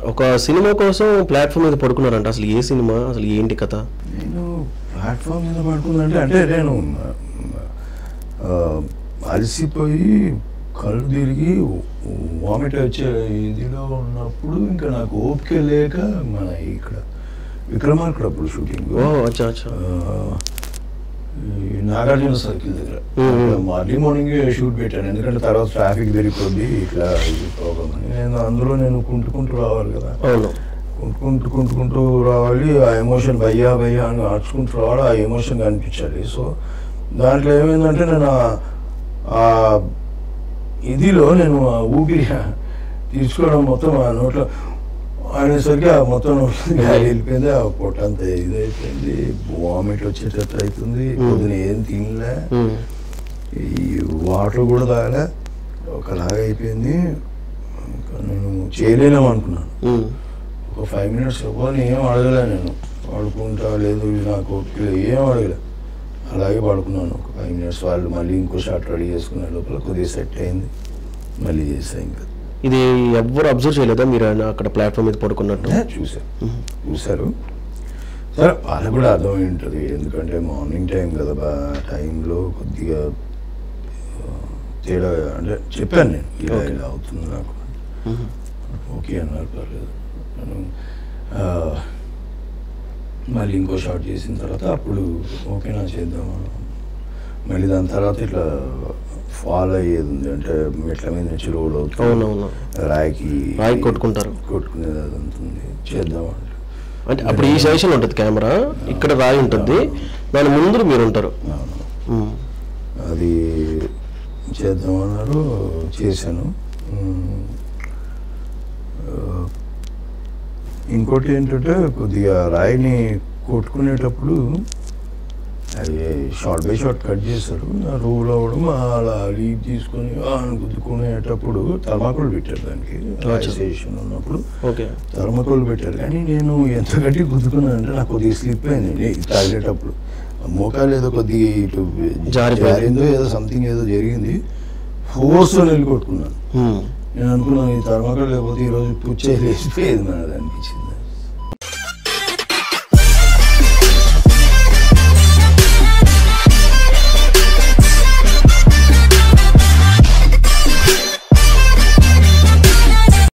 ఒక సినిమా కోసం ప్లాట్ఫామ్ మీద పడుకున్నారంట. అసలు ఏ సినిమా, అసలు ఏంటి కథ? నేను ప్లాట్ఫామ్ మీద పడుకుందంటే అంటే నేను అలసిపోయి కళ్ళు తిరిగి వామిట్ వచ్చే ఇదిలో ఉన్నప్పుడు ఇంకా నాకు ఓపిక లేక మన ఇక్కడ విక్రమార్కుడు అప్పుడు షూటింగ్ నాగార్జున సర్కిల్ దగ్గర మార్నింగ్ మార్నింగ్ షూట్ పెట్టాను. ఎందుకంటే తర్వాత ట్రాఫిక్ పెరిగిపోద్ది ఇట్లా ప్రాబ్లం అని. అందులో నేను కుంటుకుంటూ రావాలి కదా, కుంటుకుంటూ రావాలి. ఆ ఎమోషన్ భయ్యా భయ్యా అని ఆడుచుకుంటూ రావాలి, ఆ ఎమోషన్ కనిపించాలి. సో దాంట్లో ఏమైందంటే నేను ఆ ఇదిలో నేను ఆ ఊపిరి తీసుకోవడం మొత్తం ఆ నోట్లో అనేసరికి ఆ మొత్తం వెళ్ళిపోయింది. ఆ పొట్ట అంతా ఇదైపోయింది, వామిట్ వచ్చేటట్టు అవుతుంది. పొద్దున ఏం తినలే, ఈ వాటర్ కూడా తాగలే, ఒకలాగా అయిపోయింది. నేను చేయలేము అనుకున్నాను. ఒక 5 minutes ఎవరిని ఏం అడగలే, నేను పడుకుంటా లేదు నాకు ఏం అడగలే, అలాగే పడుకున్నాను ఒక 5 minutes. వాళ్ళు మళ్ళీ ఇంకో షాట్ రెడీ చేసుకునే లోపల కొద్దిగా సెట్ అయింది, మళ్ళీ చేసాను. ఇంకా ఇది ఎవ్వరు అబ్జర్వ్ చేయలేదా మీరు అక్కడ ప్లాట్ఫామ్ మీద పడుకున్నట్టు? చూశారు సరే, వాళ్ళకు కూడా అర్థమై ఉంటుంది. ఎందుకంటే మార్నింగ్ టైం కదా, టైంలో కొద్దిగా తేడా అంటే చెప్పాను నేను, ఇలా ఇలా అవుతుంది నాకు. ఓకే అన్నారు, పర్లేదు. నేను మళ్ళీ ఇంకో షాట్ చేసిన తర్వాత అప్పుడు ఓకేనా చేద్దామా. మళ్ళీ దాని తర్వాత ఇట్లా ఫాలో అయ్యేది ఉంది, అంటే మెట్ల మీద నుంచి రోడ్ అవుతుంది, రాయి కొట్టుకునేది అది ఉంటుంది, చేద్దామంటే. అంటే అప్పుడు ఈ సైషన్ ఉంటుంది కెమెరా, ఇక్కడ రాయి ఉంటుంది, దాని ముందు మీరు ఉంటారు. అది చేద్దామన్నారు, చేశాను. ఇంకోటి ఏంటంటే కొద్దిగా రాయిని కొట్టుకునేటప్పుడు అది షార్ట్ బై షార్ట్ కట్ చేశారు. రూల్ అవ్వడం అలా లీడ్ తీసుకొని గుద్దుకునేటప్పుడు థర్మాకోల్ పెట్టారు, దానికి రైసేషన్ ఉన్నప్పుడు థర్మాకోల్ పెట్టారు. కానీ నేను ఎంత గట్టి గుద్దుకున్నానంటే నాకు కొద్దిగా స్లిప్ అయింది తాగేటప్పుడు. మోకాలు ఏదో కొద్దిగా ఇటు జారిందో ఏదో సంథింగ్ ఏదో జరిగింది, ఫోర్స్తో వెళ్ళి కొట్టుకున్నాను. నేను అనుకున్నాను ఈ థర్మాకోల్ లేకపోతే ఈరోజు పుచ్చే లేచిపోయేది మనది అనిపించింది.